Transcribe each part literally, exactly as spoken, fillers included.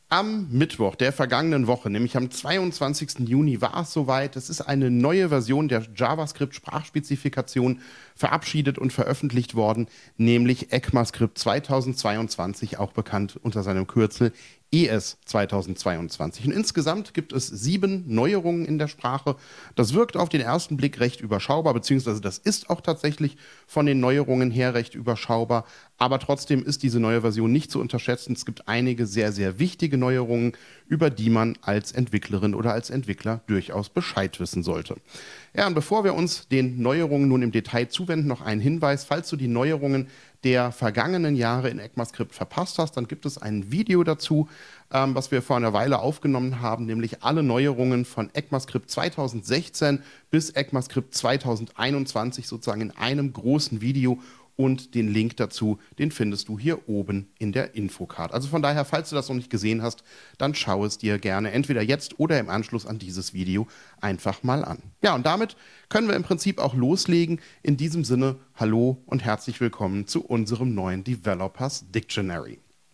Am Mittwoch der vergangenen Woche, nämlich am zweiundzwanzigsten Juni, war es soweit. Es ist eine neue Version der JavaScript-Sprachspezifikation verabschiedet und veröffentlicht worden, nämlich ECMAScript zweitausendzweiundzwanzig, auch bekannt unter seinem Kürzel E S zweitausendzweiundzwanzig. Und insgesamt gibt es sieben Neuerungen in der Sprache. Das wirkt auf den ersten Blick recht überschaubar, beziehungsweise das ist auch tatsächlich von den Neuerungen her recht überschaubar. Aber trotzdem ist diese neue Version nicht zu unterschätzen. Es gibt einige sehr, sehr wichtige Neuerungen, über die man als Entwicklerin oder als Entwickler durchaus Bescheid wissen sollte. Ja, und bevor wir uns den Neuerungen nun im Detail zuwenden, noch ein Hinweis: Falls du die Neuerungen der vergangenen Jahre in ECMAScript verpasst hast, dann gibt es ein Video dazu, ähm, was wir vor einer Weile aufgenommen haben, nämlich alle Neuerungen von ECMAScript zweitausendsechzehn bis ECMAScript zweitausendeinundzwanzig sozusagen in einem großen Video. Und den Link dazu, den findest du hier oben in der Infocard. Also von daher, falls du das noch nicht gesehen hast, dann schau es dir gerne entweder jetzt oder im Anschluss an dieses Video einfach mal an. Ja, und damit können wir im Prinzip auch loslegen. In diesem Sinne, hallo und herzlich willkommen zu unserem neuen Developers Dictionary.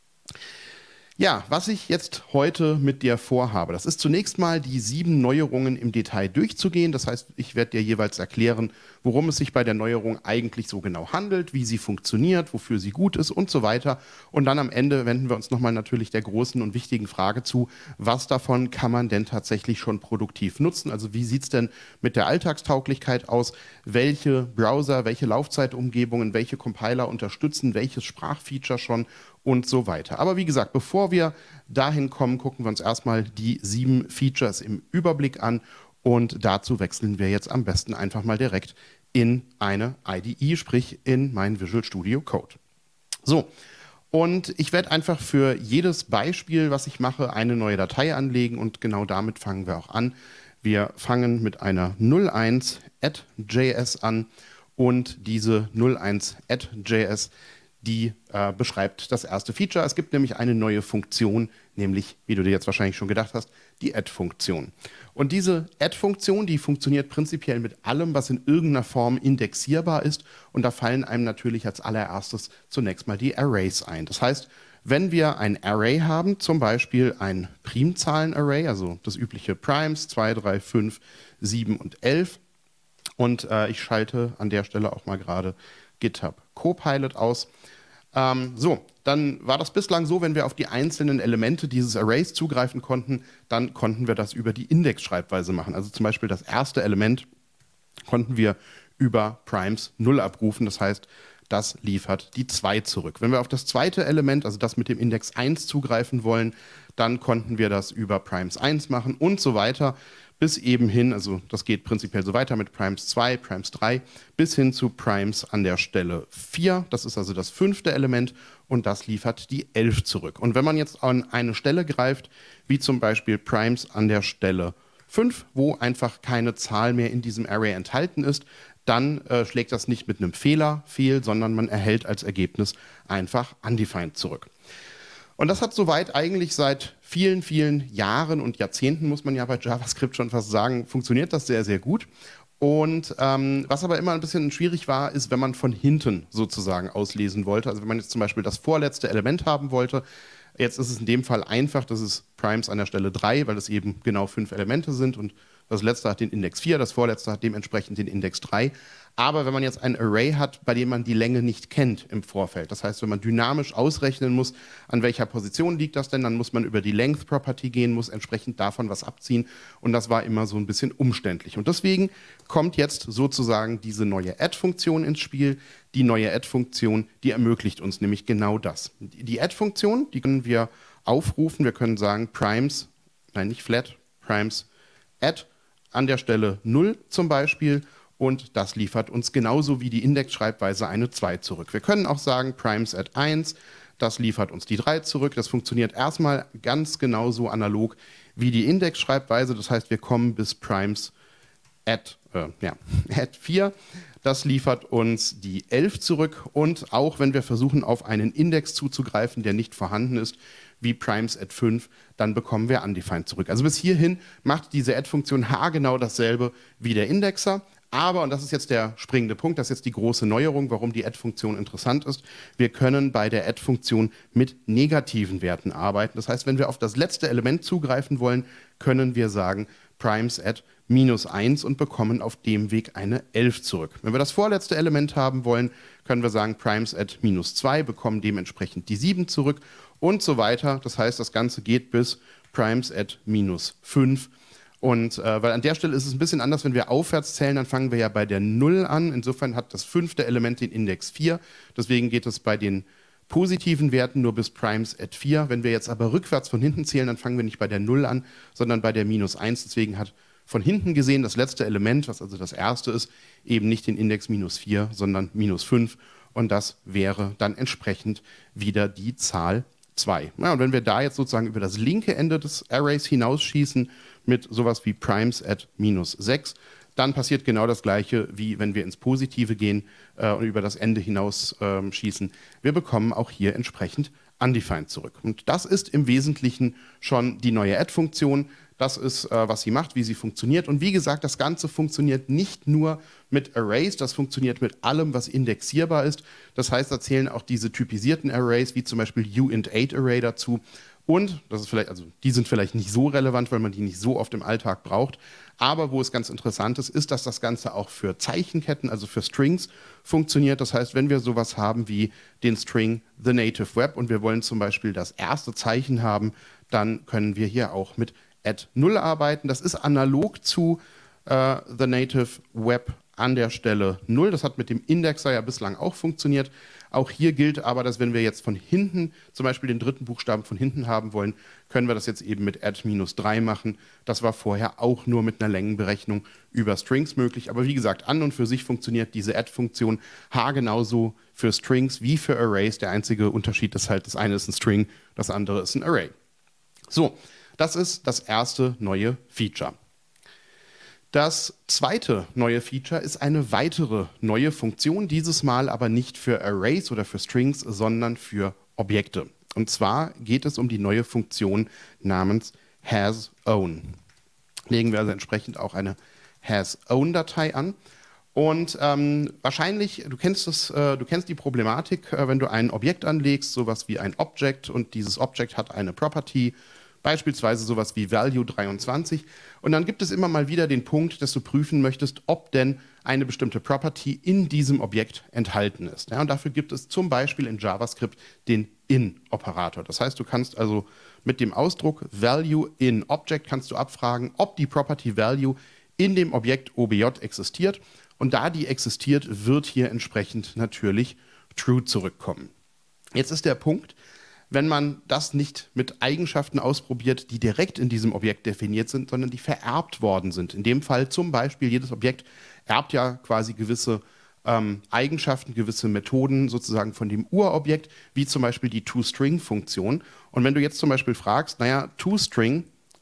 Ja, was ich jetzt heute mit dir vorhabe, das ist zunächst mal die sieben Neuerungen im Detail durchzugehen. Das heißt, ich werde dir jeweils erklären, worum es sich bei der Neuerung eigentlich so genau handelt, wie sie funktioniert, wofür sie gut ist und so weiter. Und dann am Ende wenden wir uns nochmal natürlich der großen und wichtigen Frage zu, was davon kann man denn tatsächlich schon produktiv nutzen? Also wie sieht es denn mit der Alltagstauglichkeit aus? Welche Browser, welche Laufzeitumgebungen, welche Compiler unterstützen welches Sprachfeature schon? Und so weiter. Aber wie gesagt, bevor wir dahin kommen, gucken wir uns erstmal die sieben Features im Überblick an. Und dazu wechseln wir jetzt am besten einfach mal direkt in eine I D E, sprich in mein Visual Studio Code. So, und ich werde einfach für jedes Beispiel, was ich mache, eine neue Datei anlegen. Und genau damit fangen wir auch an. Wir fangen mit einer null eins add punkt J S an. Und diese null eins add punkt J S, die äh, beschreibt das erste Feature. Es gibt nämlich eine neue Funktion, nämlich, wie du dir jetzt wahrscheinlich schon gedacht hast, die Add-Funktion. Und diese Add-Funktion, die funktioniert prinzipiell mit allem, was in irgendeiner Form indexierbar ist. Und da fallen einem natürlich als allererstes zunächst mal die Arrays ein. Das heißt, wenn wir ein Array haben, zum Beispiel ein Primzahlen-Array, also das übliche Primes, zwei, drei, fünf, sieben und elf, und äh, ich schalte an der Stelle auch mal gerade GitHub Copilot aus. Ähm, so, dann war das bislang so, wenn wir auf die einzelnen Elemente dieses Arrays zugreifen konnten, dann konnten wir das über die Index-Schreibweise machen. Also zum Beispiel das erste Element konnten wir über Primes null abrufen, das heißt, das liefert die zwei zurück. Wenn wir auf das zweite Element, also das mit dem Index eins zugreifen wollen, dann konnten wir das über Primes eins machen und so weiter. Bis eben hin, also das geht prinzipiell so weiter mit Primes zwei, Primes drei, bis hin zu Primes an der Stelle vier. Das ist also das fünfte Element und das liefert die elf zurück. Und wenn man jetzt an eine Stelle greift, wie zum Beispiel Primes an der Stelle fünf, wo einfach keine Zahl mehr in diesem Array enthalten ist, dann äh, schlägt das nicht mit einem Fehler fehl, sondern man erhält als Ergebnis einfach undefined zurück. Und das hat soweit eigentlich seit vielen, vielen Jahren und Jahrzehnten, muss man ja bei JavaScript schon fast sagen, funktioniert das sehr, sehr gut. Und ähm, was aber immer ein bisschen schwierig war, ist, wenn man von hinten sozusagen auslesen wollte. Also wenn man jetzt zum Beispiel das vorletzte Element haben wollte, jetzt ist es in dem Fall einfach, das ist Primes an der Stelle drei, weil es eben genau fünf Elemente sind und das letzte hat den Index vier, das vorletzte hat dementsprechend den Index drei. Aber wenn man jetzt ein Array hat, bei dem man die Länge nicht kennt im Vorfeld, das heißt, wenn man dynamisch ausrechnen muss, an welcher Position liegt das denn, dann muss man über die Length Property gehen, muss entsprechend davon was abziehen und das war immer so ein bisschen umständlich. Und deswegen kommt jetzt sozusagen diese neue Add-Funktion ins Spiel. Die neue Add-Funktion, die ermöglicht uns nämlich genau das. Die Add-Funktion, die können wir aufrufen, wir können sagen Primes, nein nicht flat, Primes add an der Stelle null zum Beispiel und das liefert uns genauso wie die Index-Schreibweise eine zwei zurück. Wir können auch sagen Primes add eins, das liefert uns die drei zurück. Das funktioniert erstmal ganz genauso analog wie die Index-Schreibweise. Das heißt, wir kommen bis Primes add, äh, ja, add vier. Das liefert uns die elf zurück und auch wenn wir versuchen, auf einen Index zuzugreifen, der nicht vorhanden ist, wie Primes add fünf, dann bekommen wir undefined zurück. Also bis hierhin macht diese Add-Funktion haargenau dasselbe wie der Indexer, Aber, und das ist jetzt der springende Punkt, das ist jetzt die große Neuerung, warum die Add-Funktion interessant ist, wir können bei der Add-Funktion mit negativen Werten arbeiten. Das heißt, wenn wir auf das letzte Element zugreifen wollen, können wir sagen primes at minus eins und bekommen auf dem Weg eine elf zurück. Wenn wir das vorletzte Element haben wollen, können wir sagen primes at minus zwei, bekommen dementsprechend die sieben zurück und so weiter. Das heißt, das Ganze geht bis primes at minus fünf. Und äh, weil an der Stelle ist es ein bisschen anders, wenn wir aufwärts zählen, dann fangen wir ja bei der null an. Insofern hat das fünfte Element den Index vier. Deswegen geht es bei den positiven Werten nur bis primes at vier. Wenn wir jetzt aber rückwärts von hinten zählen, dann fangen wir nicht bei der null an, sondern bei der minus eins. Deswegen hat von hinten gesehen das letzte Element, was also das erste ist, eben nicht den Index minus vier, sondern minus fünf. Und das wäre dann entsprechend wieder die Zahl zwei. Ja, und wenn wir da jetzt sozusagen über das linke Ende des Arrays hinausschießen mit sowas wie primes at minus sechs, dann passiert genau das Gleiche, wie wenn wir ins Positive gehen äh, und über das Ende hinaus äh, schießen. Wir bekommen auch hier entsprechend undefined zurück. Und das ist im Wesentlichen schon die neue Add-Funktion. Das ist, äh, was sie macht, wie sie funktioniert. Und wie gesagt, das Ganze funktioniert nicht nur mit Arrays, das funktioniert mit allem, was indexierbar ist. Das heißt, da zählen auch diese typisierten Arrays, wie zum Beispiel uint eight Array dazu. Und, das ist vielleicht, also die sind vielleicht nicht so relevant, weil man die nicht so oft im Alltag braucht. Aber wo es ganz interessant ist, ist, dass das Ganze auch für Zeichenketten, also für Strings, funktioniert. Das heißt, wenn wir sowas haben wie den String The Native Web und wir wollen zum Beispiel das erste Zeichen haben, dann können wir hier auch mit add null arbeiten. Das ist analog zu äh, The Native Web an der Stelle null. Das hat mit dem Indexer ja bislang auch funktioniert. Auch hier gilt aber, dass wenn wir jetzt von hinten zum Beispiel den dritten Buchstaben von hinten haben wollen, können wir das jetzt eben mit add minus drei machen. Das war vorher auch nur mit einer Längenberechnung über Strings möglich. Aber wie gesagt, an und für sich funktioniert diese Add-Funktion haargenauso für Strings wie für Arrays. Der einzige Unterschied ist halt, das eine ist ein String, das andere ist ein Array. So, das ist das erste neue Feature. Das zweite neue Feature ist eine weitere neue Funktion, dieses Mal aber nicht für Arrays oder für Strings, sondern für Objekte. Und zwar geht es um die neue Funktion namens hasOwn. Legen wir also entsprechend auch eine hasOwn-Datei an. Und ähm, wahrscheinlich, du kennst, das, äh, du kennst die Problematik, äh, wenn du ein Objekt anlegst, sowas wie ein Object, und dieses Object hat eine Property, beispielsweise sowas wie Value dreiundzwanzig. Und dann gibt es immer mal wieder den Punkt, dass du prüfen möchtest, ob denn eine bestimmte Property in diesem Objekt enthalten ist. Ja, und dafür gibt es zum Beispiel in JavaScript den in-Operator. Das heißt, du kannst also mit dem Ausdruck Value in Object kannst du abfragen, ob die Property Value in dem Objekt O B J existiert. Und da die existiert, wird hier entsprechend natürlich True zurückkommen. Jetzt ist der Punkt, wenn man das nicht mit Eigenschaften ausprobiert, die direkt in diesem Objekt definiert sind, sondern die vererbt worden sind. In dem Fall zum Beispiel, jedes Objekt erbt ja quasi gewisse ähm, Eigenschaften, gewisse Methoden sozusagen von dem Urobjekt, wie zum Beispiel die ToString-Funktion. Und wenn du jetzt zum Beispiel fragst, naja, ToString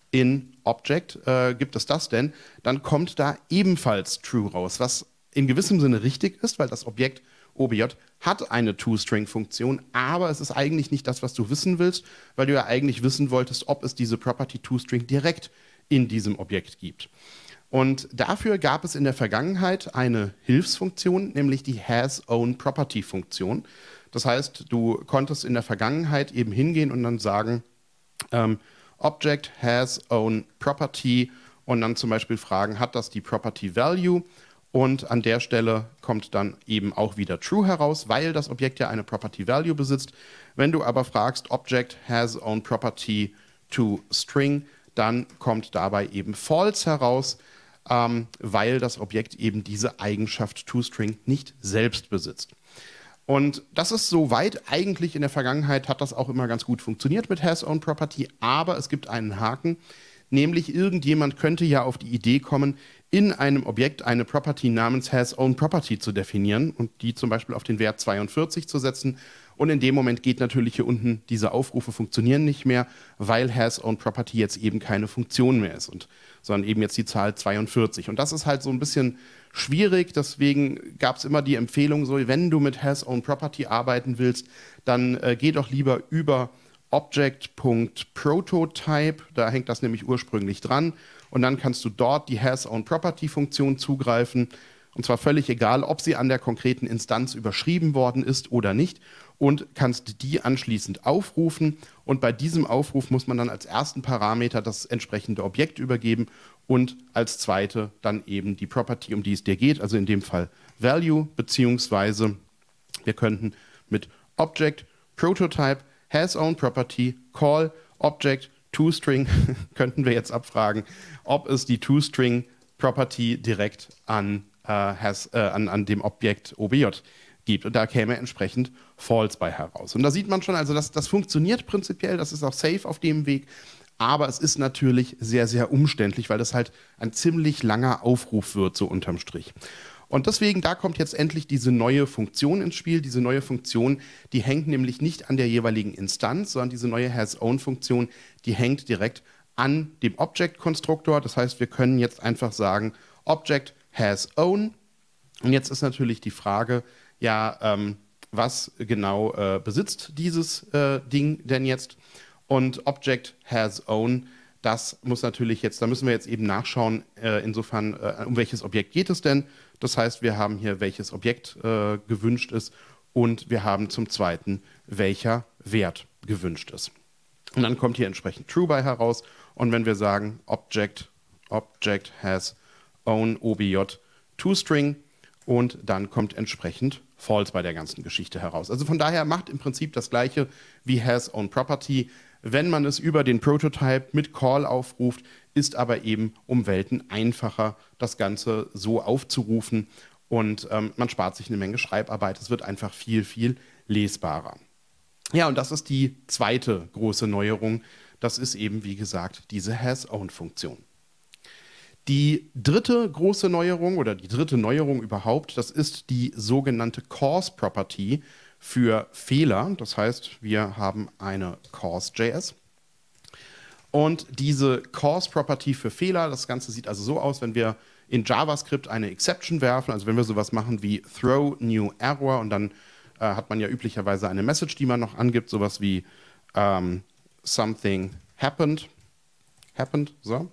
in Object, äh, gibt es das denn? Dann kommt da ebenfalls True raus, was in gewissem Sinne richtig ist, weil das Objekt O B J hat eine ToString-Funktion, aber es ist eigentlich nicht das, was du wissen willst, weil du ja eigentlich wissen wolltest, ob es diese Property ToString direkt in diesem Objekt gibt. Und dafür gab es in der Vergangenheit eine Hilfsfunktion, nämlich die hasOwnProperty-Funktion. Das heißt, du konntest in der Vergangenheit eben hingehen und dann sagen, ähm, Object hasOwnProperty und dann zum Beispiel fragen, hat das die Property Value? Und an der Stelle kommt dann eben auch wieder True heraus, weil das Objekt ja eine Property Value besitzt. Wenn du aber fragst, Object has own property to string, dann kommt dabei eben False heraus, ähm, weil das Objekt eben diese Eigenschaft toString nicht selbst besitzt. Und das ist soweit, eigentlich in der Vergangenheit hat das auch immer ganz gut funktioniert mit has own property, aber es gibt einen Haken, nämlich irgendjemand könnte ja auf die Idee kommen, in einem Objekt eine Property namens hasOwnProperty zu definieren und die zum Beispiel auf den Wert zweiundvierzig zu setzen. Und in dem Moment geht natürlich hier unten, diese Aufrufe funktionieren nicht mehr, weil hasOwnProperty jetzt eben keine Funktion mehr ist, und, sondern eben jetzt die Zahl zweiundvierzig. Und das ist halt so ein bisschen schwierig, deswegen gab es immer die Empfehlung, so, wenn du mit hasOwnProperty arbeiten willst, dann äh, geh doch lieber über Object.Prototype, da hängt das nämlich ursprünglich dran, und dann kannst du dort die hasOwnProperty-Funktion zugreifen, und zwar völlig egal, ob sie an der konkreten Instanz überschrieben worden ist oder nicht, und kannst die anschließend aufrufen, und bei diesem Aufruf muss man dann als ersten Parameter das entsprechende Objekt übergeben und als zweite dann eben die Property, um die es dir geht, also in dem Fall Value, beziehungsweise wir könnten mit Object Prototype has own property call Object toString könnten wir jetzt abfragen, ob es die toString Property direkt an, äh, has, äh, an, an dem Objekt O B J gibt. Und da käme entsprechend False bei heraus. Und da sieht man schon, also das, das funktioniert prinzipiell, das ist auch safe auf dem Weg, aber es ist natürlich sehr, sehr umständlich, weil das halt ein ziemlich langer Aufruf wird, so unterm Strich. Und deswegen, da kommt jetzt endlich diese neue Funktion ins Spiel. Diese neue Funktion, die hängt nämlich nicht an der jeweiligen Instanz, sondern diese neue has-own-Funktion, die hängt direkt an dem Object-Konstruktor. Das heißt, wir können jetzt einfach sagen, Object has-own. Und jetzt ist natürlich die Frage, ja, ähm, was genau äh, besitzt dieses äh, Ding denn jetzt? Und Object has-own, das muss natürlich jetzt, da müssen wir jetzt eben nachschauen, äh, insofern, äh, um welches Objekt geht es denn? Das heißt, wir haben hier, welches Objekt äh, gewünscht ist, und wir haben zum Zweiten, welcher Wert gewünscht ist. Und dann kommt hier entsprechend True bei heraus. Und wenn wir sagen Object, Object has own O B J toString, und dann kommt entsprechend False bei der ganzen Geschichte heraus. Also von daher macht im Prinzip das Gleiche wie has own property. Wenn man es über den Prototype mit Call aufruft, ist aber eben um Welten einfacher, das Ganze so aufzurufen, und ähm, man spart sich eine Menge Schreibarbeit. Es wird einfach viel, viel lesbarer. Ja, und das ist die zweite große Neuerung. Das ist eben, wie gesagt, diese has-own-Funktion. Die dritte große Neuerung oder die dritte Neuerung überhaupt, das ist die sogenannte Cause-Property für Fehler. Das heißt, wir haben eine Cause.js. Und diese Cause-Property für Fehler, das Ganze sieht also so aus, wenn wir in JavaScript eine Exception werfen, also wenn wir sowas machen wie throw new error, und dann äh, hat man ja üblicherweise eine Message, die man noch angibt, sowas wie ähm, something happened, happened, so.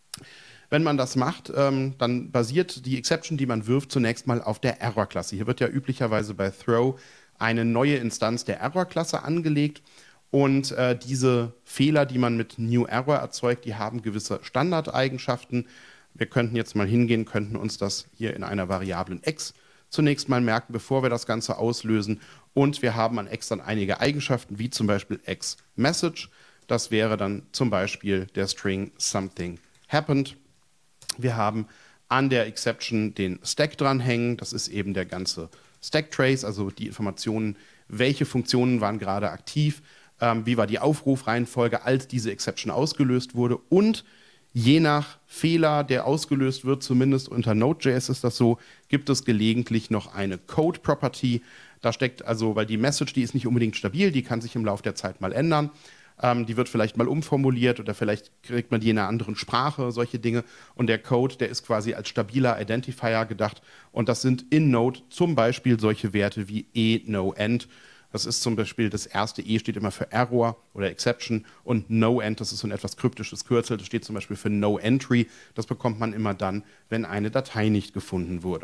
Wenn man das macht, ähm, dann basiert die Exception, die man wirft, zunächst mal auf der Error-Klasse. Hier wird ja üblicherweise bei throw eine neue Instanz der Error-Klasse angelegt. Und äh, diese Fehler, die man mit new error erzeugt, die haben gewisse Standardeigenschaften. Wir könnten jetzt mal hingehen, könnten uns das hier in einer Variablen x zunächst mal merken, bevor wir das Ganze auslösen. Und wir haben an x dann einige Eigenschaften, wie zum Beispiel x-message. Das wäre dann zum Beispiel der String something happened. Wir haben an der Exception den Stack dranhängen. Das ist eben der ganze Stack-Trace, also die Informationen, welche Funktionen waren gerade aktiv, ähm, wie war die Aufrufreihenfolge, als diese Exception ausgelöst wurde. Und je nach Fehler, der ausgelöst wird, zumindest unter Node.js ist das so, gibt es gelegentlich noch eine Code-Property. Da steckt also, weil die Message, die ist nicht unbedingt stabil, die kann sich im Laufe der Zeit mal ändern. Ähm, die wird vielleicht mal umformuliert oder vielleicht kriegt man die in einer anderen Sprache, solche Dinge. Und der Code, der ist quasi als stabiler Identifier gedacht. Und das sind in Node zum Beispiel solche Werte wie e-no-end. Das ist zum Beispiel, das erste E steht immer für Error oder Exception, und no-end, das ist so ein etwas kryptisches Kürzel, das steht zum Beispiel für no entry. Das bekommt man immer dann, wenn eine Datei nicht gefunden wurde.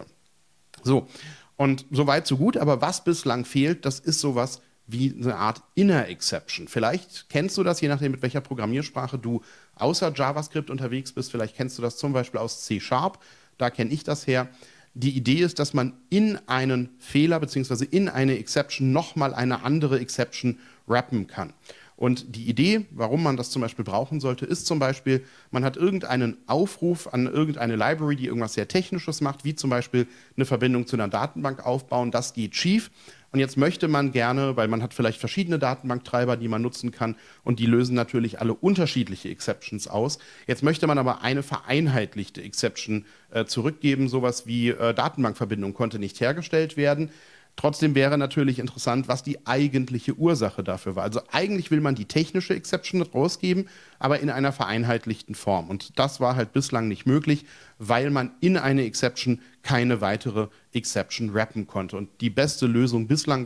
So, und soweit so gut, aber was bislang fehlt, das ist sowas wie eine Art Inner Exception. Vielleicht kennst du das, je nachdem, mit welcher Programmiersprache du außer JavaScript unterwegs bist. Vielleicht kennst du das zum Beispiel aus C Sharp. Da kenne ich das her. Die Idee ist, dass man in einen Fehler bzw. in eine Exception nochmal eine andere Exception wrappen kann. Und die Idee, warum man das zum Beispiel brauchen sollte, ist zum Beispiel, man hat irgendeinen Aufruf an irgendeine Library, die irgendwas sehr Technisches macht, wie zum Beispiel eine Verbindung zu einer Datenbank aufbauen. Das geht schief. Und jetzt möchte man gerne, weil man hat vielleicht verschiedene Datenbanktreiber, die man nutzen kann, und die lösen natürlich alle unterschiedliche Exceptions aus. Jetzt möchte man aber eine vereinheitlichte Exception äh, zurückgeben, sowas wie äh, Datenbankverbindung konnte nicht hergestellt werden. Trotzdem wäre natürlich interessant, was die eigentliche Ursache dafür war. Also eigentlich will man die technische Exception rausgeben, aber in einer vereinheitlichten Form. Und das war halt bislang nicht möglich, weil man in eine Exception keine weitere Exception wrappen konnte. Und die beste Lösung bislang war,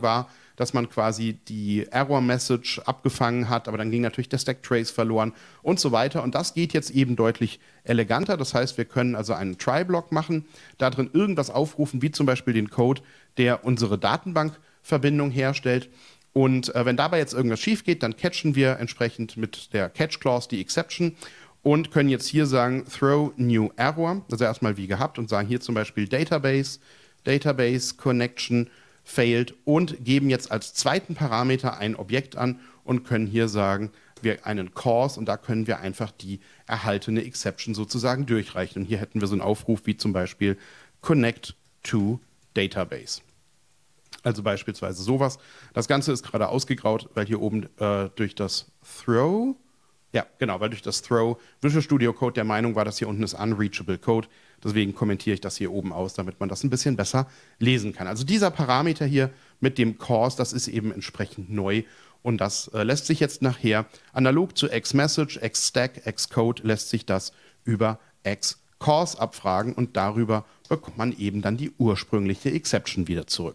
dass man quasi die Error-Message abgefangen hat, aber dann ging natürlich der Stack-Trace verloren und so weiter. Und das geht jetzt eben deutlich eleganter. Das heißt, wir können also einen Try-Block machen, da drin irgendwas aufrufen, wie zum Beispiel den Code, der unsere Datenbankverbindung herstellt. Und äh, wenn dabei jetzt irgendwas schief geht, dann catchen wir entsprechend mit der Catch-Clause die Exception und können jetzt hier sagen, throw new error, also erstmal wie gehabt und sagen hier zum Beispiel Database, Database Connection failed und geben jetzt als zweiten Parameter ein Objekt an und können hier sagen, wir einen Cause und da können wir einfach die erhaltene Exception sozusagen durchreichen. Und hier hätten wir so einen Aufruf wie zum Beispiel Connect to Database. Also beispielsweise sowas. Das Ganze ist gerade ausgegraut, weil hier oben äh, durch das Throw, ja genau, weil durch das Throw Visual Studio Code der Meinung war, dass hier unten ist Unreachable Code. Deswegen kommentiere ich das hier oben aus, damit man das ein bisschen besser lesen kann. Also dieser Parameter hier mit dem Cause, das ist eben entsprechend neu. Und das äh, lässt sich jetzt nachher analog zu Xmessage, Xstack, Xcode lässt sich das über Xcause abfragen und darüber bekommt man eben dann die ursprüngliche Exception wieder zurück.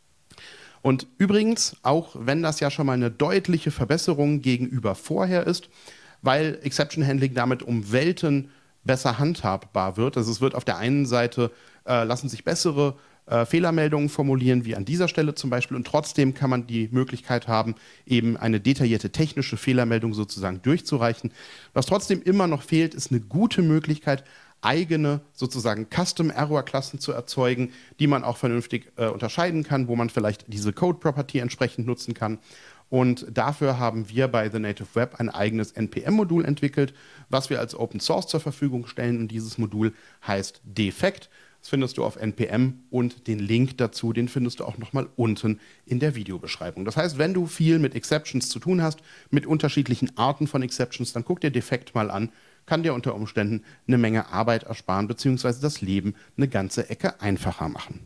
Und übrigens, auch wenn das ja schon mal eine deutliche Verbesserung gegenüber vorher ist, weil Exception Handling damit um Welten besser handhabbar wird. Also es wird auf der einen Seite, äh, lassen sich bessere äh, Fehlermeldungen formulieren, wie an dieser Stelle zum Beispiel, und trotzdem kann man die Möglichkeit haben, eben eine detaillierte technische Fehlermeldung sozusagen durchzureichen. Was trotzdem immer noch fehlt, ist eine gute Möglichkeit, eigene sozusagen Custom-Error-Klassen zu erzeugen, die man auch vernünftig äh, unterscheiden kann, wo man vielleicht diese Code-Property entsprechend nutzen kann. Und dafür haben wir bei The Native Web ein eigenes N P M-Modul entwickelt, was wir als Open Source zur Verfügung stellen. Und dieses Modul heißt Defect. Das findest du auf N P M und den Link dazu, den findest du auch nochmal unten in der Videobeschreibung. Das heißt, wenn du viel mit Exceptions zu tun hast, mit unterschiedlichen Arten von Exceptions, dann guck dir Defect mal an. Kann dir unter Umständen eine Menge Arbeit ersparen, beziehungsweise das Leben eine ganze Ecke einfacher machen.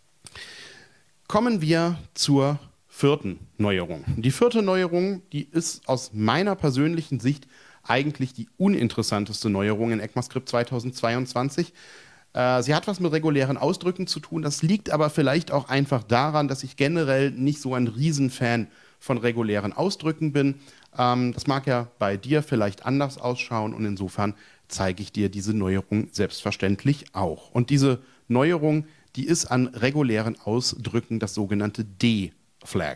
Kommen wir zur vierten Neuerung. Die vierte Neuerung, die ist aus meiner persönlichen Sicht eigentlich die uninteressanteste Neuerung in ECMAScript zweitausendzweiundzwanzig. Äh, sie hat was mit regulären Ausdrücken zu tun, das liegt aber vielleicht auch einfach daran, dass ich generell nicht so ein Riesenfan von regulären Ausdrücken bin. Ähm, das mag ja bei dir vielleicht anders ausschauen und insofern zeige ich dir diese Neuerung selbstverständlich auch. Und diese Neuerung, die ist an regulären Ausdrücken das sogenannte D-Flag.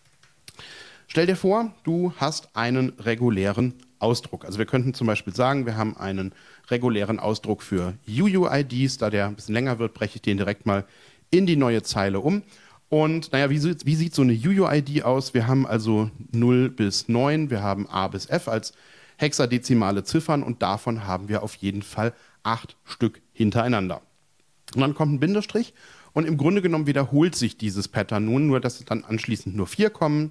Stell dir vor, du hast einen regulären Ausdruck. Also wir könnten zum Beispiel sagen, wir haben einen regulären Ausdruck für U U I Ds. Da der ein bisschen länger wird, breche ich den direkt mal in die neue Zeile um. Und naja, wie, wie sieht so eine U U I D aus? Wir haben also null bis neun, wir haben A bis F als hexadezimale Ziffern und davon haben wir auf jeden Fall acht Stück hintereinander. Und dann kommt ein Bindestrich und im Grunde genommen wiederholt sich dieses Pattern nun, nur dass dann anschließend nur vier kommen,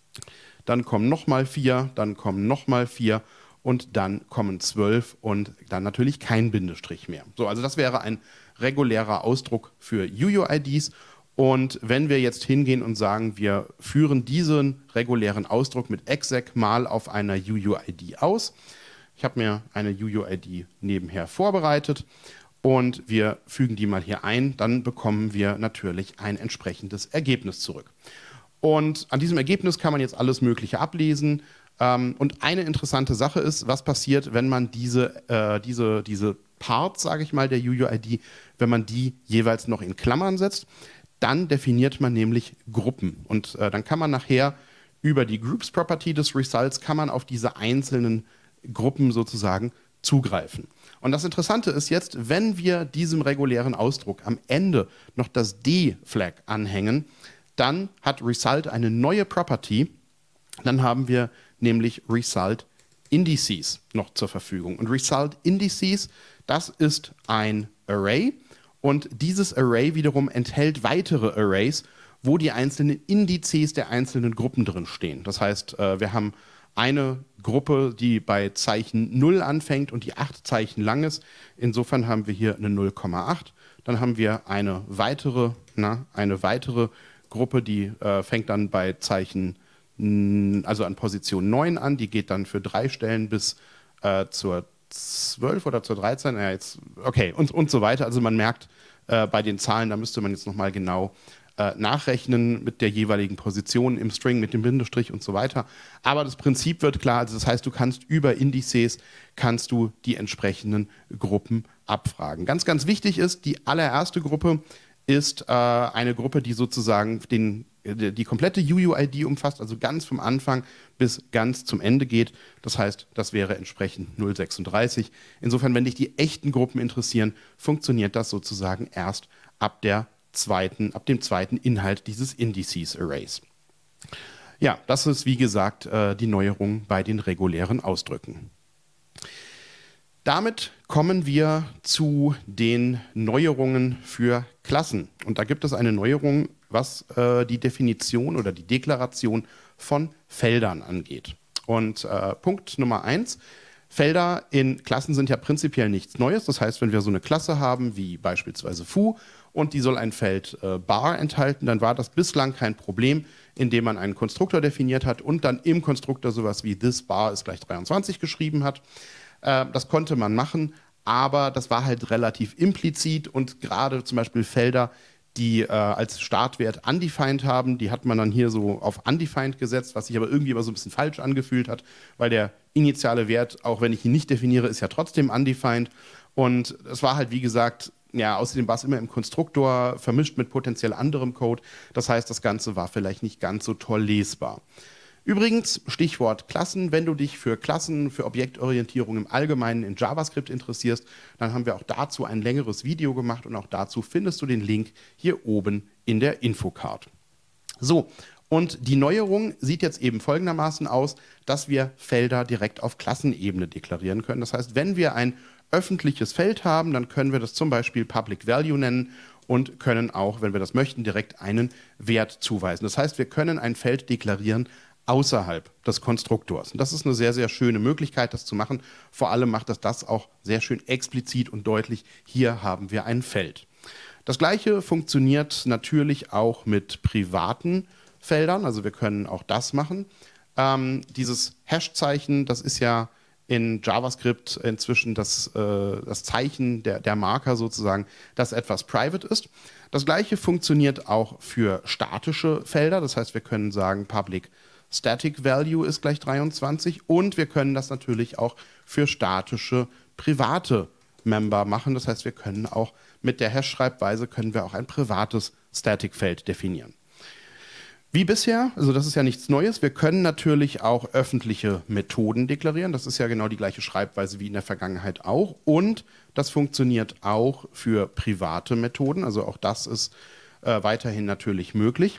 dann kommen nochmal vier, dann kommen nochmal vier und dann kommen zwölf und dann natürlich kein Bindestrich mehr. So, also das wäre ein regulärer Ausdruck für U U I Ds. Und wenn wir jetzt hingehen und sagen, wir führen diesen regulären Ausdruck mit exec mal auf einer U U I D aus. Ich habe mir eine U U I D nebenher vorbereitet und wir fügen die mal hier ein, dann bekommen wir natürlich ein entsprechendes Ergebnis zurück. Und an diesem Ergebnis kann man jetzt alles Mögliche ablesen. Und eine interessante Sache ist, was passiert, wenn man diese, äh, diese, diese Parts, sage ich mal, der U U I D, wenn man die jeweils noch in Klammern setzt. Dann definiert man nämlich Gruppen und äh, dann kann man nachher über die Groups Property des Results kann man auf diese einzelnen Gruppen sozusagen zugreifen. Und das Interessante ist jetzt, wenn wir diesem regulären Ausdruck am Ende noch das D-Flag anhängen, dann hat Result eine neue Property, dann haben wir nämlich Result Indices noch zur Verfügung. Und Result Indices, das ist ein Array. Und dieses Array wiederum enthält weitere Arrays, wo die einzelnen Indizes der einzelnen Gruppen drin stehen. Das heißt, wir haben eine Gruppe, die bei Zeichen null anfängt und die acht Zeichen lang ist. Insofern haben wir hier eine null Komma acht. Dann haben wir eine weitere, na, eine weitere Gruppe, die äh, fängt dann bei Zeichen, also an Position neun an. Die geht dann für drei Stellen bis äh, zur zwölf oder zur dreizehn, ja, jetzt, okay, und, und so weiter. Also man merkt äh, bei den Zahlen, da müsste man jetzt nochmal genau äh, nachrechnen mit der jeweiligen Position im String, mit dem Bindestrich und so weiter. Aber das Prinzip wird klar, also das heißt, du kannst über Indizes, kannst du die entsprechenden Gruppen abfragen. Ganz, ganz wichtig ist, die allererste Gruppe ist äh, eine Gruppe, die sozusagen den, die komplette U U I D umfasst, also ganz vom Anfang bis ganz zum Ende geht. Das heißt, das wäre entsprechend null sechsunddreißig. Insofern, wenn dich die echten Gruppen interessieren, funktioniert das sozusagen erst ab, der zweiten, ab dem zweiten Inhalt dieses Indices-Arrays. Ja, das ist wie gesagt äh, die Neuerung bei den regulären Ausdrücken. Damit kommen wir zu den Neuerungen für Klassen. Und da gibt es eine Neuerung, was äh, die Definition oder die Deklaration von Feldern angeht. Und äh, Punkt Nummer eins, Felder in Klassen sind ja prinzipiell nichts Neues. Das heißt, wenn wir so eine Klasse haben, wie beispielsweise foo, und die soll ein Feld äh, bar enthalten, dann war das bislang kein Problem, indem man einen Konstruktor definiert hat und dann im Konstruktor sowas wie this bar ist gleich dreiundzwanzig geschrieben hat. Das konnte man machen, aber das war halt relativ implizit und gerade zum Beispiel Felder, die äh, als Startwert undefined haben, die hat man dann hier so auf undefined gesetzt, was sich aber irgendwie aber so ein bisschen falsch angefühlt hat, weil der initiale Wert, auch wenn ich ihn nicht definiere, ist ja trotzdem undefined. Und es war halt, wie gesagt, ja, außerdem war es immer im Konstruktor vermischt mit potenziell anderem Code. Das heißt, das Ganze war vielleicht nicht ganz so toll lesbar. Übrigens, Stichwort Klassen, wenn du dich für Klassen, für Objektorientierung im Allgemeinen in JavaScript interessierst, dann haben wir auch dazu ein längeres Video gemacht und auch dazu findest du den Link hier oben in der Infocard. So, und die Neuerung sieht jetzt eben folgendermaßen aus, dass wir Felder direkt auf Klassenebene deklarieren können. Das heißt, wenn wir ein öffentliches Feld haben, dann können wir das zum Beispiel Public Value nennen und können auch, wenn wir das möchten, direkt einen Wert zuweisen. Das heißt, wir können ein Feld deklarieren außerhalb des Konstruktors. Und das ist eine sehr, sehr schöne Möglichkeit, das zu machen. Vor allem macht das das auch sehr schön explizit und deutlich. Hier haben wir ein Feld. Das Gleiche funktioniert natürlich auch mit privaten Feldern. Also wir können auch das machen. Ähm, dieses Hash-Zeichen, das ist ja in JavaScript inzwischen das, äh, das Zeichen, der, der Marker sozusagen, dass etwas private ist. Das Gleiche funktioniert auch für statische Felder. Das heißt, wir können sagen, Public Static Value ist gleich dreiundzwanzig und wir können das natürlich auch für statische private Member machen. Das heißt, wir können auch mit der Hash-Schreibweise können wir auch ein privates Static-Feld definieren. Wie bisher, also das ist ja nichts Neues, wir können natürlich auch öffentliche Methoden deklarieren. Das ist ja genau die gleiche Schreibweise wie in der Vergangenheit auch. Und das funktioniert auch für private Methoden. Also auch das ist äh, weiterhin natürlich möglich.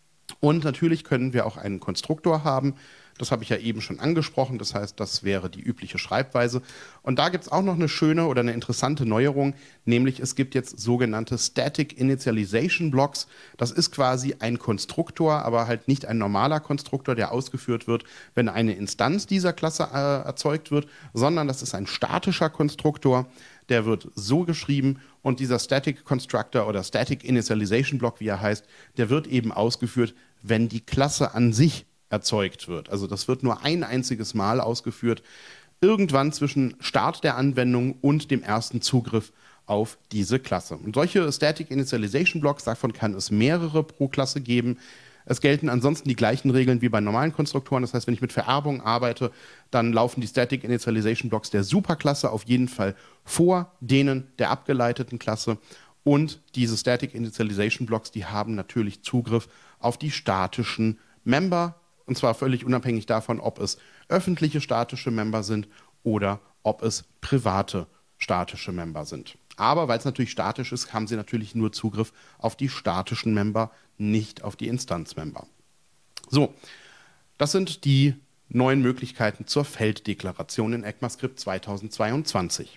Und natürlich können wir auch einen Konstruktor haben. Das habe ich ja eben schon angesprochen. Das heißt, das wäre die übliche Schreibweise. Und da gibt es auch noch eine schöne oder eine interessante Neuerung, nämlich es gibt jetzt sogenannte Static Initialization Blocks. Das ist quasi ein Konstruktor, aber halt nicht ein normaler Konstruktor, der ausgeführt wird, wenn eine Instanz dieser Klasse äh, erzeugt wird, sondern das ist ein statischer Konstruktor. Der wird so geschrieben und dieser Static Constructor oder Static Initialization Block, wie er heißt, der wird eben ausgeführt, wenn die Klasse an sich erzeugt wird. Also das wird nur ein einziges Mal ausgeführt, irgendwann zwischen Start der Anwendung und dem ersten Zugriff auf diese Klasse. Und solche Static Initialization Blocks, davon kann es mehrere pro Klasse geben. Es gelten ansonsten die gleichen Regeln wie bei normalen Konstruktoren. Das heißt, wenn ich mit Vererbung arbeite, dann laufen die Static Initialization Blocks der Superklasse auf jeden Fall vor denen der abgeleiteten Klasse. Und diese Static Initialization Blocks, die haben natürlich Zugriff auf die statischen Member. Und zwar völlig unabhängig davon, ob es öffentliche statische Member sind oder ob es private statische Member sind. Aber weil es natürlich statisch ist, haben sie natürlich nur Zugriff auf die statischen Member, nicht auf die Instanzmember. So, das sind die neuen Möglichkeiten zur Felddeklaration in ECMAScript zweitausendzweiundzwanzig.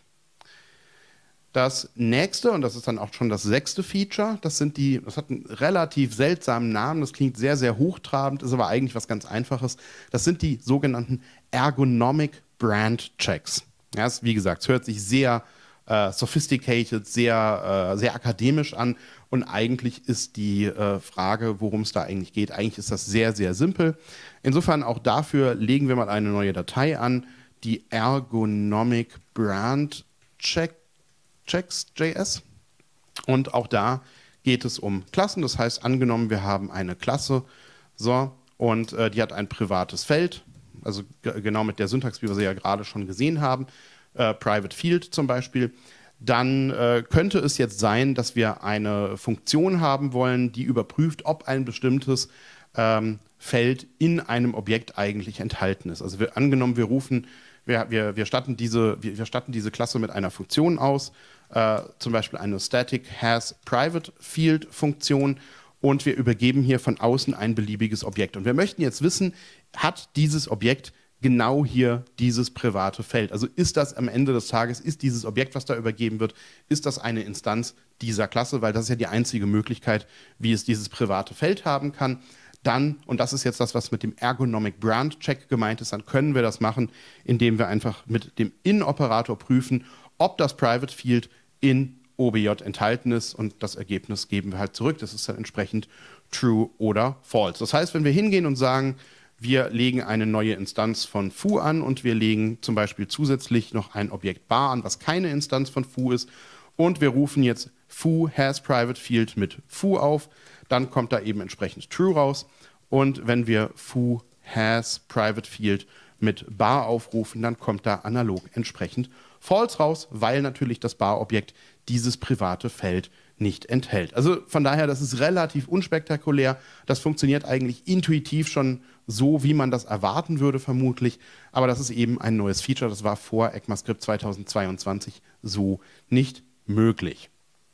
Das nächste, und das ist dann auch schon das sechste Feature, das sind die, das hat einen relativ seltsamen Namen, das klingt sehr, sehr hochtrabend, ist aber eigentlich was ganz Einfaches. Das sind die sogenannten Ergonomic Brand Checks. Ja, es, wie gesagt, es hört sich sehr äh, sophisticated, sehr, äh, sehr akademisch an und eigentlich ist die äh, Frage, worum es da eigentlich geht, eigentlich ist das sehr, sehr simpel. Insofern auch dafür legen wir mal eine neue Datei an, die Ergonomic Brand Check Checks.js und auch da geht es um Klassen. Das heißt, angenommen, wir haben eine Klasse, so, und äh, die hat ein privates Feld, also genau mit der Syntax, wie wir sie ja gerade schon gesehen haben, äh, Private Field zum Beispiel. Dann äh, könnte es jetzt sein, dass wir eine Funktion haben wollen, die überprüft, ob ein bestimmtes ähm, Feld in einem Objekt eigentlich enthalten ist. Also wir, angenommen, wir rufen, wir, wir, wir, statten diese, wir, wir statten diese Klasse mit einer Funktion aus, äh, zum Beispiel eine Static Has Private Field Funktion, und wir übergeben hier von außen ein beliebiges Objekt. Und wir möchten jetzt wissen, hat dieses Objekt genau hier dieses private Feld? Also ist das am Ende des Tages, ist dieses Objekt, was da übergeben wird, ist das eine Instanz dieser Klasse? Weil das ist ja die einzige Möglichkeit, wie es dieses private Feld haben kann. Dann, und das ist jetzt das, was mit dem Ergonomic Brand Check gemeint ist, dann können wir das machen, indem wir einfach mit dem In-Operator prüfen, ob das Private Field in O B J enthalten ist, und das Ergebnis geben wir halt zurück. Das ist dann entsprechend True oder False. Das heißt, wenn wir hingehen und sagen, wir legen eine neue Instanz von foo an und wir legen zum Beispiel zusätzlich noch ein Objekt bar an, was keine Instanz von foo ist, und wir rufen jetzt foo has private field mit foo auf, dann kommt da eben entsprechend True raus. Und wenn wir foo has private field mit bar aufrufen, dann kommt da analog entsprechend False raus, weil natürlich das Bar-Objekt dieses private Feld nicht enthält. Also von daher, das ist relativ unspektakulär. Das funktioniert eigentlich intuitiv schon so, wie man das erwarten würde vermutlich. Aber das ist eben ein neues Feature. Das war vor ECMAScript zweitausendzweiundzwanzig so nicht möglich.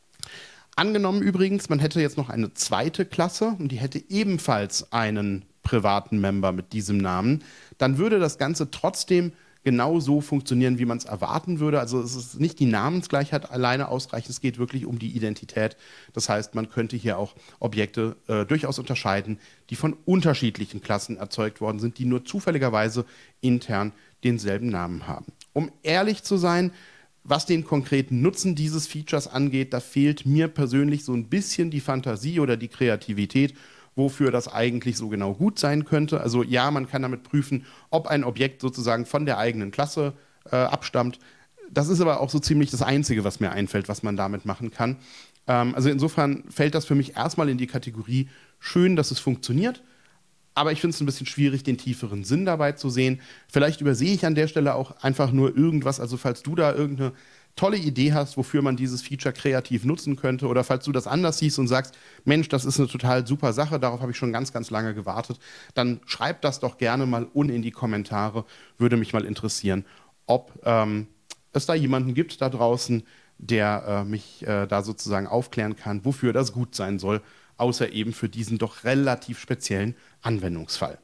Angenommen übrigens, man hätte jetzt noch eine zweite Klasse und die hätte ebenfalls einen privaten Member mit diesem Namen, dann würde das Ganze trotzdem genau so funktionieren, wie man es erwarten würde. Also es ist nicht die Namensgleichheit alleine ausreichend, es geht wirklich um die Identität. Das heißt, man könnte hier auch Objekte äh, durchaus unterscheiden, die von unterschiedlichen Klassen erzeugt worden sind, die nur zufälligerweise intern denselben Namen haben. Um ehrlich zu sein, was den konkreten Nutzen dieses Features angeht, da fehlt mir persönlich so ein bisschen die Fantasie oder die Kreativität, wofür das eigentlich so genau gut sein könnte. Also ja, man kann damit prüfen, ob ein Objekt sozusagen von der eigenen Klasse äh, abstammt. Das ist aber auch so ziemlich das Einzige, was mir einfällt, was man damit machen kann. Ähm, also insofern fällt das für mich erstmal in die Kategorie schön, dass es funktioniert. Aber ich finde es ein bisschen schwierig, den tieferen Sinn dabei zu sehen. Vielleicht übersehe ich an der Stelle auch einfach nur irgendwas. Also falls du da irgendeine tolle Idee hast, wofür man dieses Feature kreativ nutzen könnte, oder falls du das anders siehst und sagst, Mensch, das ist eine total super Sache, darauf habe ich schon ganz, ganz lange gewartet, dann schreib das doch gerne mal unten in die Kommentare. Würde mich mal interessieren, ob ähm, es da jemanden gibt da draußen, der äh, mich äh, da sozusagen aufklären kann, wofür das gut sein soll, außer eben für diesen doch relativ speziellen Anwendungsfall.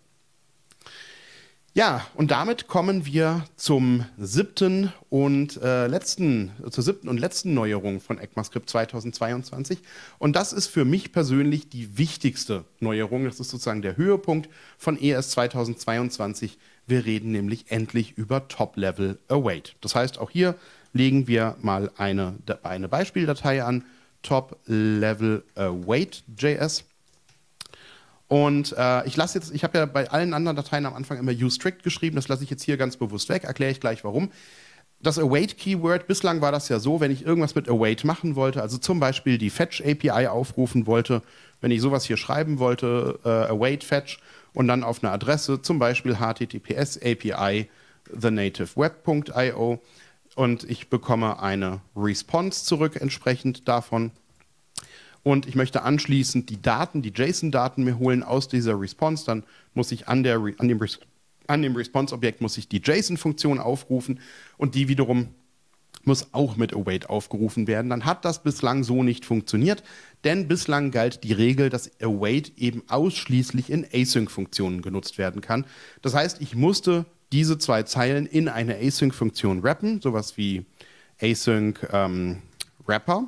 Ja, und damit kommen wir zum siebten und äh, letzten, zur siebten und letzten Neuerung von ECMAScript zweitausendzweiundzwanzig. Und das ist für mich persönlich die wichtigste Neuerung. Das ist sozusagen der Höhepunkt von E S zweitausendzweiundzwanzig. Wir reden nämlich endlich über Top-Level Await. Das heißt, auch hier legen wir mal eine, eine Beispieldatei an, Top-Level Await.js. Und äh, ich lasse jetzt, ich habe ja bei allen anderen Dateien am Anfang immer useStrict geschrieben, das lasse ich jetzt hier ganz bewusst weg, erkläre ich gleich warum. Das Await-Keyword, bislang war das ja so, wenn ich irgendwas mit Await machen wollte, also zum Beispiel die Fetch-A P I aufrufen wollte, wenn ich sowas hier schreiben wollte, äh, Await Fetch, und dann auf eine Adresse, zum Beispiel H T T P S A P I the native web punkt i o, und ich bekomme eine Response zurück entsprechend davon. Und ich möchte anschließend die Daten, die JSON-Daten mir holen aus dieser Response. Dann muss ich an, der, an dem, an dem Response-Objekt muss ich die JSON-Funktion aufrufen und die wiederum muss auch mit Await aufgerufen werden. Dann hat das bislang so nicht funktioniert, denn bislang galt die Regel, dass Await eben ausschließlich in Async-Funktionen genutzt werden kann. Das heißt, ich musste diese zwei Zeilen in eine Async-Funktion wrappen, sowas wie Async ähm, Wrapper.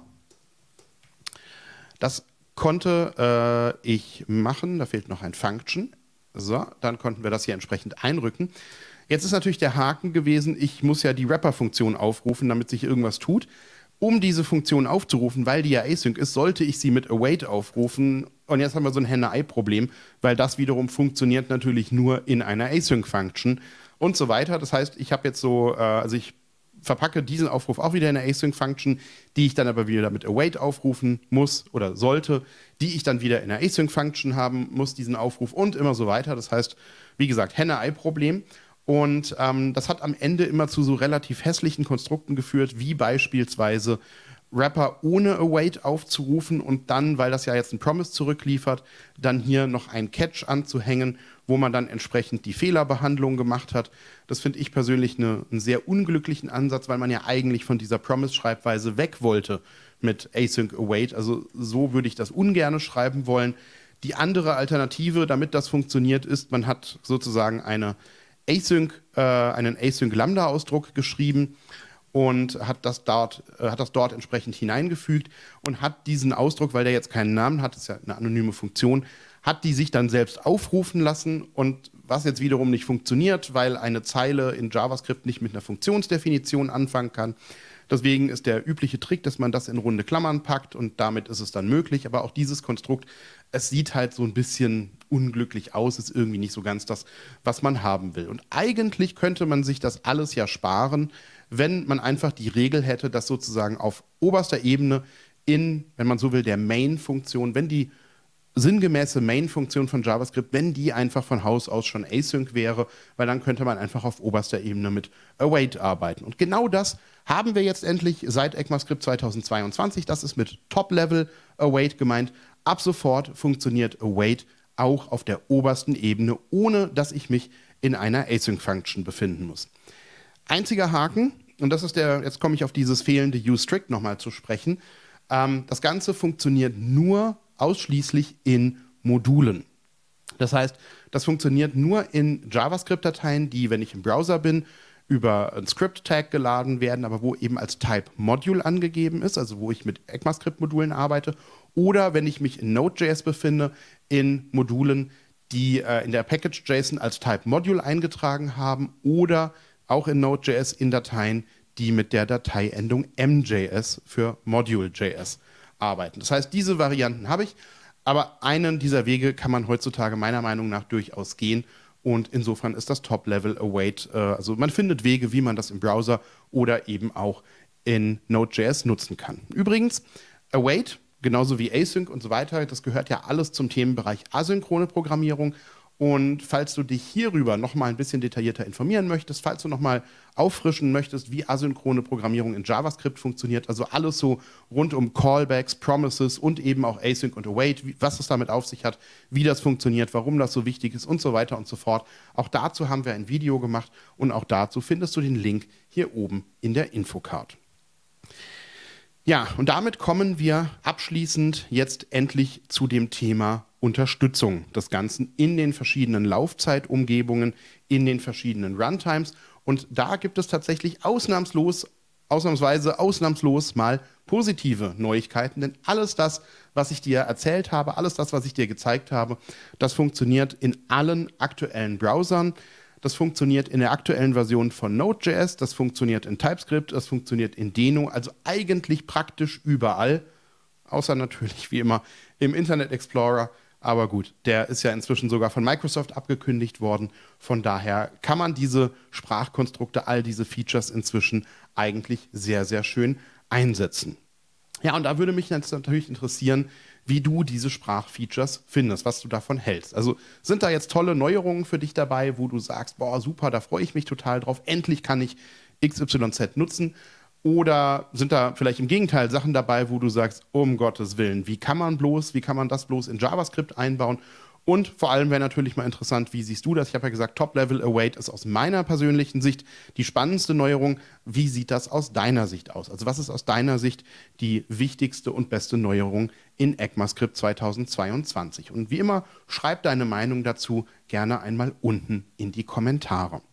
Das konnte äh, ich machen, da fehlt noch ein Function. So, dann konnten wir das hier entsprechend einrücken. Jetzt ist natürlich der Haken gewesen, ich muss ja die Wrapper-Funktion aufrufen, damit sich irgendwas tut. Um diese Funktion aufzurufen, weil die ja async ist, sollte ich sie mit await aufrufen. Und jetzt haben wir so ein Henne-Ei-Problem, weil das wiederum funktioniert natürlich nur in einer Async-Function und so weiter. Das heißt, ich habe jetzt so, äh, also ich verpacke diesen Aufruf auch wieder in eine Async-Function, die ich dann aber wieder mit await aufrufen muss oder sollte, die ich dann wieder in einer Async-Function haben muss, diesen Aufruf und immer so weiter. Das heißt, wie gesagt, Henne-Ei-Problem. Und ähm, das hat am Ende immer zu so relativ hässlichen Konstrukten geführt, wie beispielsweise Wrapper ohne await aufzurufen und dann, weil das ja jetzt ein Promise zurückliefert, dann hier noch ein Catch anzuhängen, wo man dann entsprechend die Fehlerbehandlung gemacht hat. Das finde ich persönlich eine, einen sehr unglücklichen Ansatz, weil man ja eigentlich von dieser Promise-Schreibweise weg wollte mit Async Await. Also so würde ich das ungern schreiben wollen. Die andere Alternative, damit das funktioniert, ist, man hat sozusagen eine Async, äh, einen Async-Lambda-Ausdruck geschrieben und hat das, dort, äh, hat das dort entsprechend hineingefügt und hat diesen Ausdruck, weil der jetzt keinen Namen hat, das ist ja eine anonyme Funktion, hat die sich dann selbst aufrufen lassen und was jetzt wiederum nicht funktioniert, weil eine Zeile in JavaScript nicht mit einer Funktionsdefinition anfangen kann. Deswegen ist der übliche Trick, dass man das in runde Klammern packt und damit ist es dann möglich. Aber auch dieses Konstrukt, es sieht halt so ein bisschen unglücklich aus, ist irgendwie nicht so ganz das, was man haben will. Und eigentlich könnte man sich das alles ja sparen, wenn man einfach die Regel hätte, dass sozusagen auf oberster Ebene in, wenn man so will, der Main-Funktion, wenn die sinngemäße Main-Funktion von JavaScript, wenn die einfach von Haus aus schon async wäre, weil dann könnte man einfach auf oberster Ebene mit await arbeiten. Und genau das haben wir jetzt endlich seit ECMAScript zweitausendzweiundzwanzig. Das ist mit Top-Level await gemeint. Ab sofort funktioniert await auch auf der obersten Ebene, ohne dass ich mich in einer Async-Function befinden muss. Einziger Haken, und das ist der, jetzt komme ich auf dieses fehlende uStrict nochmal zu sprechen, ähm, das Ganze funktioniert nur ausschließlich in Modulen. Das heißt, das funktioniert nur in JavaScript-Dateien, die, wenn ich im Browser bin, über ein Script-Tag geladen werden, aber wo eben als Type Module angegeben ist, also wo ich mit ECMAScript-Modulen arbeite, oder wenn ich mich in Node.js befinde, in Modulen, die äh, in der Package.json als Type Module eingetragen haben, oder auch in Node.js in Dateien, die mit der Dateiendung M J S für Module.js arbeiten. Das heißt, diese Varianten habe ich, aber einen dieser Wege kann man heutzutage meiner Meinung nach durchaus gehen und insofern ist das Top-Level Await, äh, also man findet Wege, wie man das im Browser oder eben auch in Node.js nutzen kann. Übrigens, Await, genauso wie Async und so weiter, das gehört ja alles zum Themenbereich asynchrone Programmierung. Und falls du dich hierüber noch mal ein bisschen detaillierter informieren möchtest, falls du noch mal auffrischen möchtest, wie asynchrone Programmierung in JavaScript funktioniert, also alles so rund um Callbacks, Promises und eben auch Async und Await, was es damit auf sich hat, wie das funktioniert, warum das so wichtig ist und so weiter und so fort. Auch dazu haben wir ein Video gemacht und auch dazu findest du den Link hier oben in der Infocard. Ja, und damit kommen wir abschließend jetzt endlich zu dem Thema Unterstützung des Ganzen in den verschiedenen Laufzeitumgebungen, in den verschiedenen Runtimes. Und da gibt es tatsächlich ausnahmslos, ausnahmsweise, ausnahmslos mal positive Neuigkeiten. Denn alles das, was ich dir erzählt habe, alles das, was ich dir gezeigt habe, das funktioniert in allen aktuellen Browsern. Das funktioniert in der aktuellen Version von Node.js, das funktioniert in TypeScript, das funktioniert in Deno, also eigentlich praktisch überall, außer natürlich wie immer im Internet Explorer. Aber gut, der ist ja inzwischen sogar von Microsoft abgekündigt worden. Von daher kann man diese Sprachkonstrukte, all diese Features inzwischen eigentlich sehr, sehr schön einsetzen. Ja, und da würde mich jetzt natürlich interessieren, wie du diese Sprachfeatures findest, was du davon hältst. Also sind da jetzt tolle Neuerungen für dich dabei, wo du sagst, boah, super, da freue ich mich total drauf, endlich kann ich X Y Z nutzen? Oder sind da vielleicht im Gegenteil Sachen dabei, wo du sagst, um Gottes Willen, wie kann man bloß, wie kann man das bloß in JavaScript einbauen? Und vor allem wäre natürlich mal interessant, wie siehst du das? Ich habe ja gesagt, Top-Level Await ist aus meiner persönlichen Sicht die spannendste Neuerung. Wie sieht das aus deiner Sicht aus? Also was ist aus deiner Sicht die wichtigste und beste Neuerung in ECMAScript zweitausendzweiundzwanzig? Und wie immer, schreib deine Meinung dazu gerne einmal unten in die Kommentare.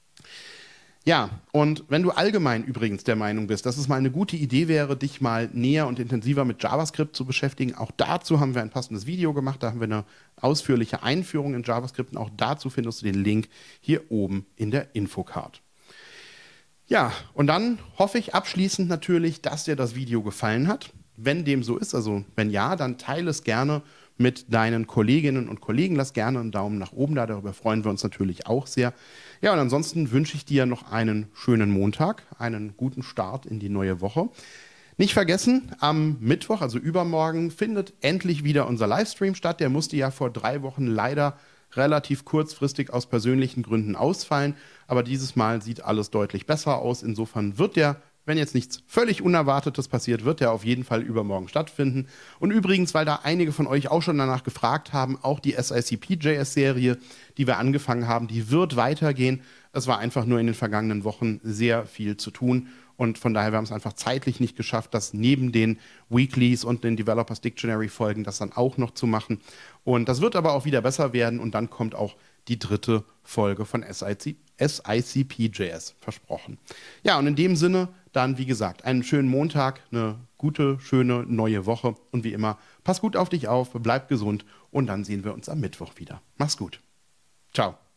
Ja, und wenn du allgemein übrigens der Meinung bist, dass es mal eine gute Idee wäre, dich mal näher und intensiver mit JavaScript zu beschäftigen, auch dazu haben wir ein passendes Video gemacht, da haben wir eine ausführliche Einführung in JavaScript und auch dazu findest du den Link hier oben in der Infocard. Ja, und dann hoffe ich abschließend natürlich, dass dir das Video gefallen hat. Wenn dem so ist, also wenn ja, dann teile es gerne mit deinen Kolleginnen und Kollegen. Lass gerne einen Daumen nach oben da, darüber freuen wir uns natürlich auch sehr. Ja, und ansonsten wünsche ich dir noch einen schönen Montag, einen guten Start in die neue Woche. Nicht vergessen, am Mittwoch, also übermorgen, findet endlich wieder unser Livestream statt. Der musste ja vor drei Wochen leider relativ kurzfristig aus persönlichen Gründen ausfallen. Aber dieses Mal sieht alles deutlich besser aus. Insofern wird der, wenn jetzt nichts völlig Unerwartetes passiert, wird der auf jeden Fall übermorgen stattfinden. Und übrigens, weil da einige von euch auch schon danach gefragt haben, auch die S I C P J S-Serie, die wir angefangen haben, die wird weitergehen. Es war einfach nur in den vergangenen Wochen sehr viel zu tun. Und von daher, wir haben es einfach zeitlich nicht geschafft, das neben den Weeklies und den Developers Dictionary Folgen das dann auch noch zu machen. Und das wird aber auch wieder besser werden und dann kommt auch die dritte Folge von S I C P J S, versprochen. Ja, und in dem Sinne dann, wie gesagt, einen schönen Montag, eine gute, schöne neue Woche und wie immer, pass gut auf dich auf, bleib gesund und dann sehen wir uns am Mittwoch wieder. Mach's gut. Ciao.